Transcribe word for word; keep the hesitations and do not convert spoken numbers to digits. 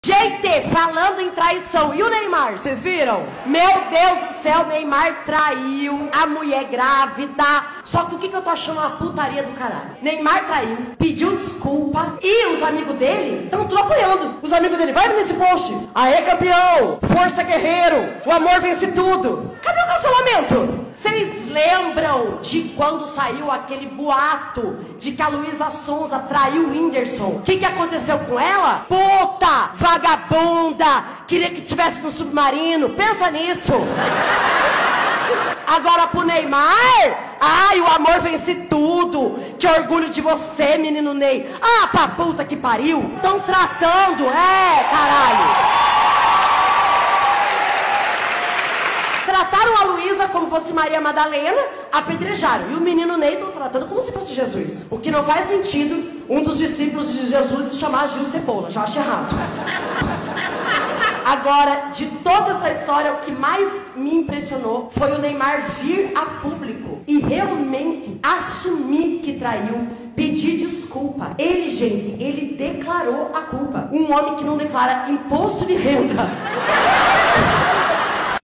Gente, falando em traição, e o Neymar, vocês viram? Meu Deus do céu, Neymar traiu a mulher grávida. Só que o que, que eu tô achando uma putaria do caralho? Neymar traiu, pediu desculpa e os amigos dele estão tudo apoiando. Os amigos dele, vai nesse post. Aê, campeão! Força, guerreiro! O amor vence tudo! Cadê o cancelamento? Vocês lembram de quando saiu aquele boato de que a Luísa Sonza traiu o Whindersson? O que, que aconteceu com ela? Puta! Vagabunda! Queria que tivesse no submarino. Pensa nisso! Agora pro Neymar, ai, o amor vence tudo. Que orgulho de você, menino Ney. Ah, pra puta que pariu. Tão tratando, é, caralho. Trataram a Luísa como fosse Maria Madalena, apedrejaram. E o menino Ney estão tratando como se fosse Jesus. O que não faz sentido um dos discípulos de Jesus se chamar Gil Cebola. Já acho errado. Agora, de toda essa história, o que mais me impressionou foi o Neymar vir a público e realmente assumir que traiu, pedir desculpa. Ele, gente, ele declarou a culpa. Um homem que não declara imposto de renda.